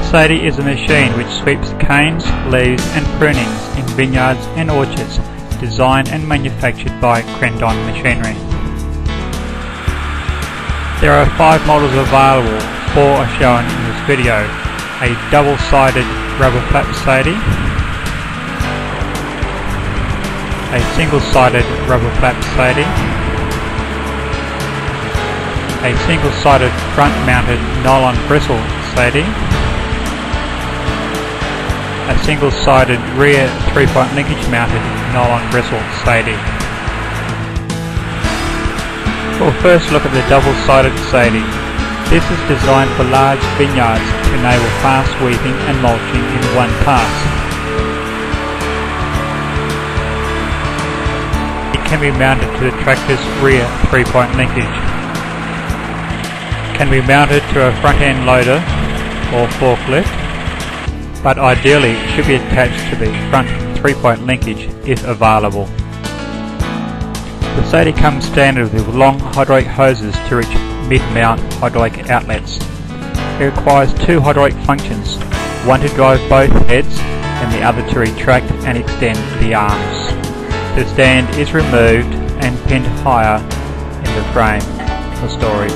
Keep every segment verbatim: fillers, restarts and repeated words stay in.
Sadie is a machine which sweeps canes, leaves and prunings in vineyards and orchards, designed and manufactured by Crendon Machinery. There are five models available, four are shown in this video: a double-sided rubber flap Sadie, a single-sided rubber flap Sadie, a single-sided front-mounted nylon bristle Sadie, a single-sided rear three-point linkage mounted nylon bristle Sadie. We'll first look at the double-sided Sadie. This is designed for large vineyards to enable fast weeding and mulching in one pass. It can be mounted to the tractor's rear three-point linkage. Can be mounted to a front-end loader or forklift, but ideally it should be attached to the front three-point linkage if available. The Sadie comes standard with long hydraulic hoses to reach mid-mount hydraulic outlets. It requires two hydraulic functions, one to drive both heads and the other to retract and extend the arms. The stand is removed and pinned higher in the frame for storage.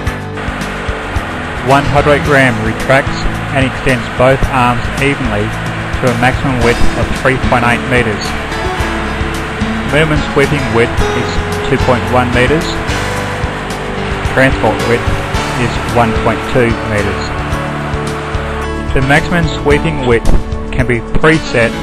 One hydraulic ram retracts and extends both arms evenly to a maximum width of three point eight metres. Minimum sweeping width is two point one metres. Transport width is one point two metres. The maximum sweeping width can be preset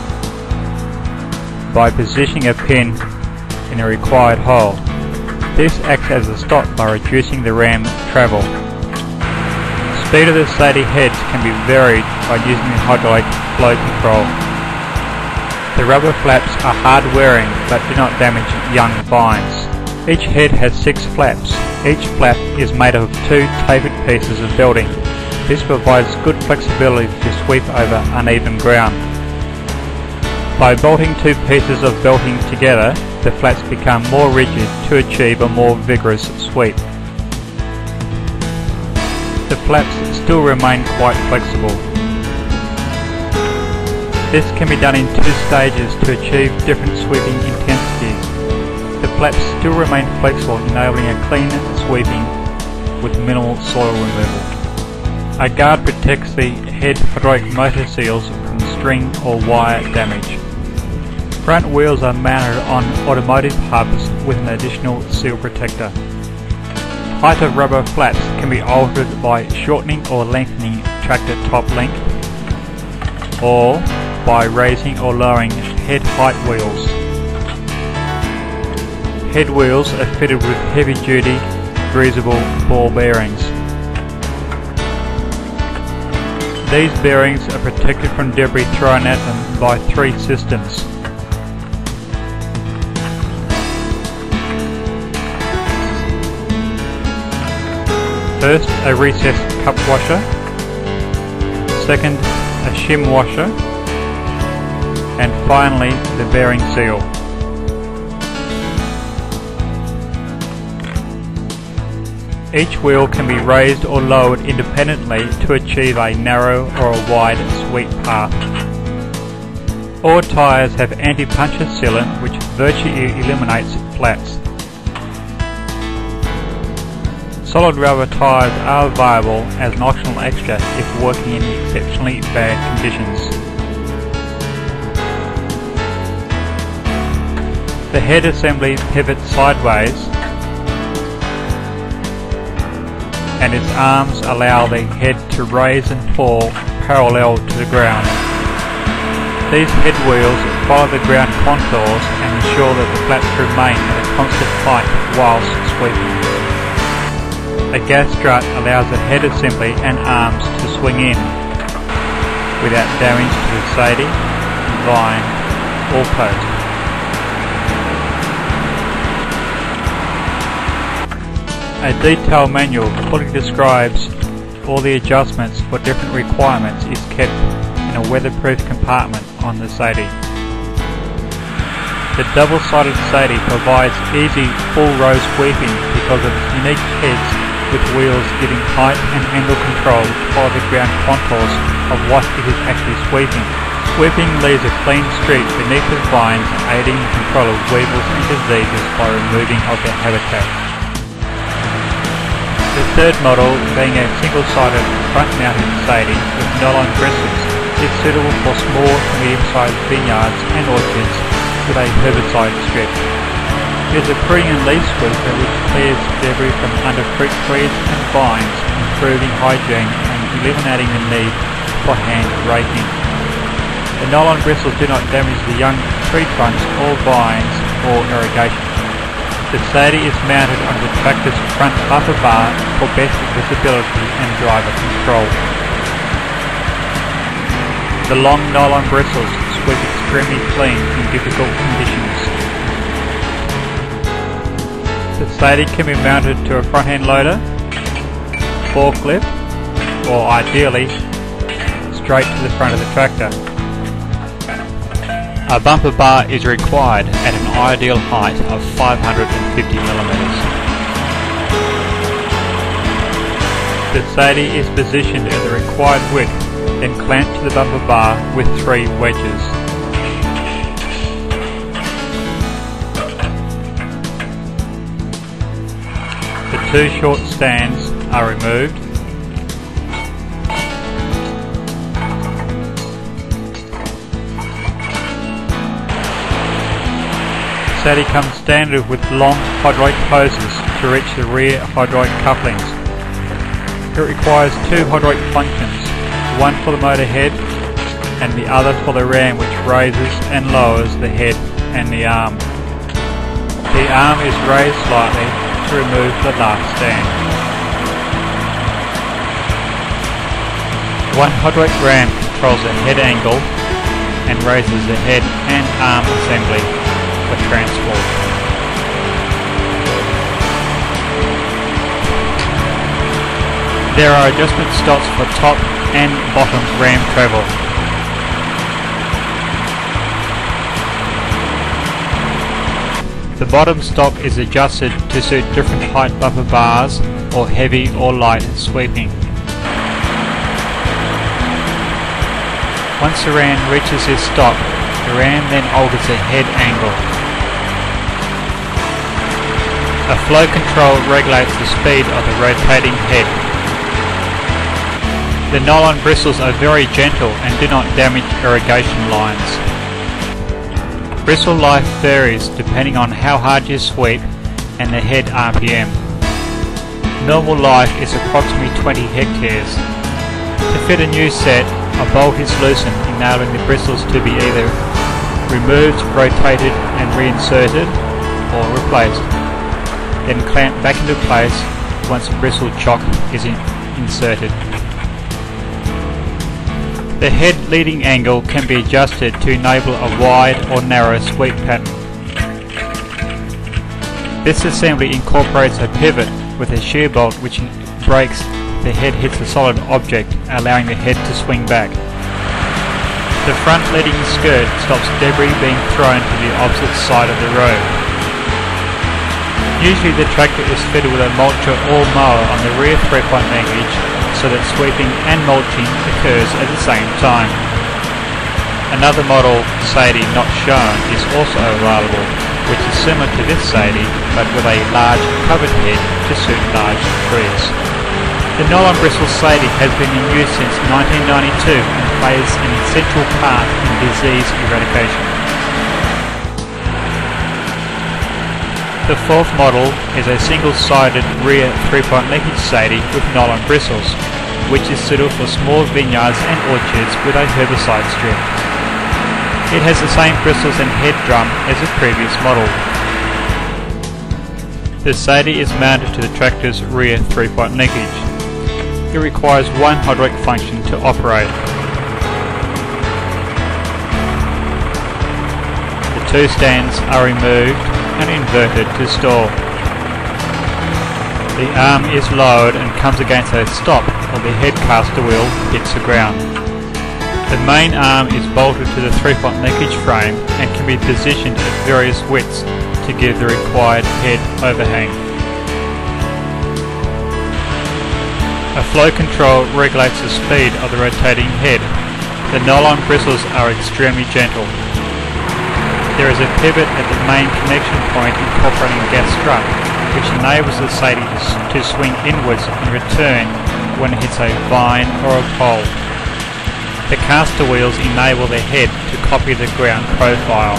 by positioning a pin in a required hole. This acts as a stop by reducing the ram travel. The speed of the Sadie heads can be varied by using the hydraulic flow control. The rubber flaps are hard wearing but do not damage young vines. Each head has six flaps. Each flap is made of two tapered pieces of belting. This provides good flexibility to sweep over uneven ground. By bolting two pieces of belting together, the flaps become more rigid to achieve a more vigorous sweep. The flaps still remain quite flexible. This can be done in two stages to achieve different sweeping intensities. The flaps still remain flexible, enabling a clean sweeping with minimal soil removal. A guard protects the head hydraulic motor seals from string or wire damage. Front wheels are mounted on automotive hubs with an additional seal protector. Height of rubber flaps can be altered by shortening or lengthening tractor top length, or by raising or lowering head height wheels. Head wheels are fitted with heavy-duty, greasable ball bearings. These bearings are protected from debris thrown at them by three systems. First, a recessed cup washer. Second, a shim washer. And finally, the bearing seal. Each wheel can be raised or lowered independently to achieve a narrow or a wide sweep path. All tyres have anti-puncture sealant which virtually eliminates flaps. Solid rubber tyres are viable as an optional extra if working in exceptionally bad conditions. The head assembly pivots sideways and its arms allow the head to raise and fall parallel to the ground. These head wheels follow the ground contours and ensure that the flaps remain at a constant height whilst sweeping. A gas strut allows the head assembly and arms to swing in without damage to the Sadie, vine or post. A detailed manual fully describes all the adjustments for different requirements is kept in a weatherproof compartment on the Sadie. The double-sided Sadie provides easy full row sweeping because of its unique heads with wheels giving height and angle control to follow the ground contours of what it is actually sweeping. Sweeping leaves a clean streak beneath the vines, aiding in control of weevils and diseases by removing of their habitat. The third model, being a single-sided front-mounted Sadie with nylon bristles, is suitable for small to medium-sized vineyards and orchards with a herbicide strip. It is a pruning and leaf sweeper which clears debris from under fruit trees and vines, improving hygiene and eliminating the need for hand raking. The nylon bristles do not damage the young tree trunks or vines or irrigation. The Sadie is mounted on the tractor's front bumper bar for best visibility and driver control. The long nylon bristles sweep extremely clean in difficult conditions. The Sadie can be mounted to a front-end loader, forklift, or ideally straight to the front of the tractor. A bumper bar is required at an ideal height of five hundred fifty millimeters. The Sadie is positioned at the required width, then clamped to the bumper bar with three wedges. The two short stands are removed. The Sadie comes standard with long hydraulic hoses to reach the rear hydraulic couplings. It requires two hydraulic functions, one for the motor head and the other for the ram, which raises and lowers the head and the arm. The arm is raised slightly to remove the last stand. One hydraulic ram controls the head angle and raises the head and arm assembly for transport. There are adjustment stops for top and bottom ram travel. The bottom stop is adjusted to suit different height bumper bars or heavy or light sweeping. Once the ram reaches this stop, the ram then alters the head angle. A flow control regulates the speed of the rotating head. The nylon bristles are very gentle and do not damage irrigation lines. Bristle life varies depending on how hard you sweep and the head R P M. Normal life is approximately twenty hectares. To fit a new set, a bolt is loosened, enabling the bristles to be either removed, rotated and reinserted, or replaced, then clamped back into place once the bristle chock is in inserted. The head leading angle can be adjusted to enable a wide or narrow sweep pattern. This assembly incorporates a pivot with a shear bolt which breaks the head hits a solid object, allowing the head to swing back. The front leading skirt stops debris being thrown to the opposite side of the road. Usually the tractor is fitted with a mulcher or mower on the rear three-point linkage so that sweeping and mulching occurs at the same time. Another model, Sadie not shown, is also available, which is similar to this Sadie but with a large covered head to suit large trees. The nylon bristle Sadie has been in use since nineteen ninety-two and plays an essential part in disease eradication. The fourth model is a single-sided rear three-point linkage Sadie with nylon bristles, which is suitable for small vineyards and orchards with a herbicide strip. It has the same bristles and head drum as the previous model. The Sadie is mounted to the tractor's rear three-point linkage. It requires one hydraulic function to operate. The two stands are removed and inverted to store. The arm is lowered and comes against a stop while the head caster wheel hits the ground. The main arm is bolted to the three-point linkage frame and can be positioned at various widths to give the required head overhang. A flow control regulates the speed of the rotating head. The nylon bristles are extremely gentle. There is a pivot at the main connection point incorporating a gas strut, which enables the Sadie to swing inwards in return when it hits a vine or a pole. The caster wheels enable the head to copy the ground profile.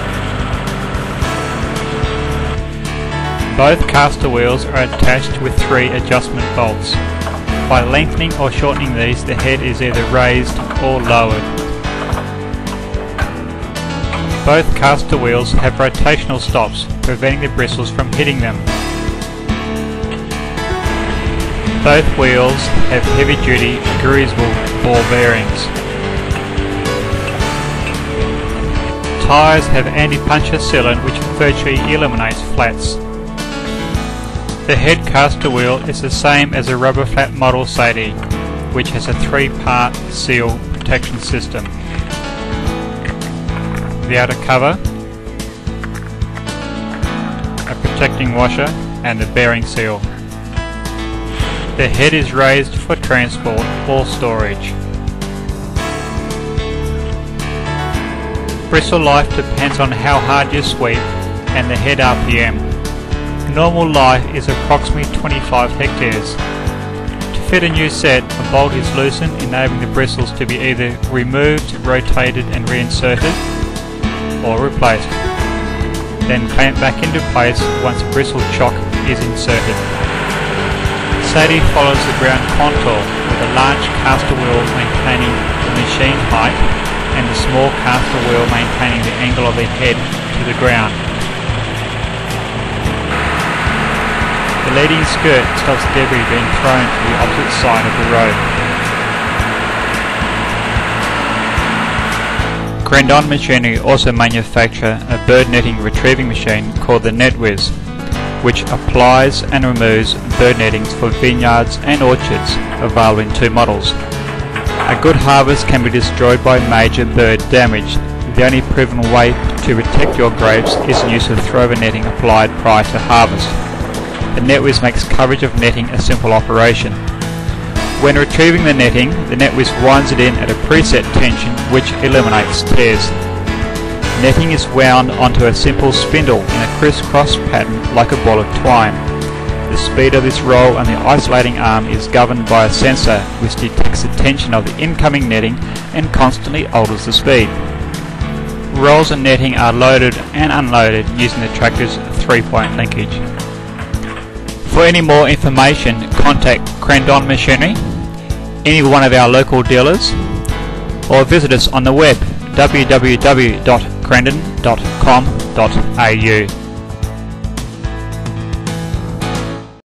Both caster wheels are attached with three adjustment bolts. By lengthening or shortening these, the head is either raised or lowered. Both caster wheels have rotational stops, preventing the bristles from hitting them. Both wheels have heavy-duty greasable ball bearings. Tyres have anti-puncture sealant which virtually eliminates flats. The head caster wheel is the same as a rubber flat model Sadie, which has a three-part seal protection system. The outer cover, a protecting washer, and the bearing seal. The head is raised for transport or storage. Bristle life depends on how hard you sweep and the head R P M. Normal life is approximately twenty-five hectares. To fit a new set, a bolt is loosened, enabling the bristles to be either removed, rotated and reinserted, or replaced. Then clamp back into place once a bristle chock is inserted. Sadie follows the ground contour with a large caster wheel maintaining the machine height and the small caster wheel maintaining the angle of the head to the ground. The leading skirt stops debris being thrown to the opposite side of the road. Crendon Machinery also manufacture a bird netting retrieving machine called the NetWhiz, which applies and removes bird nettings for vineyards and orchards, available in two models. A good harvest can be destroyed by major bird damage. The only proven way to protect your grapes is the use of thrower netting applied prior to harvest. The NetWhiz makes coverage of netting a simple operation. When retrieving the netting, the NetWhiz winds it in at a preset tension which eliminates tears. Netting is wound onto a simple spindle in a crisscross pattern like a ball of twine. The speed of this roll and the isolating arm is governed by a sensor which detects the tension of the incoming netting and constantly alters the speed. Rolls and netting are loaded and unloaded using the tractor's three-point linkage. For any more information, contact Crendon Machinery, any one of our local dealers, or visit us on the web w w w dot crendon dot com dot a u.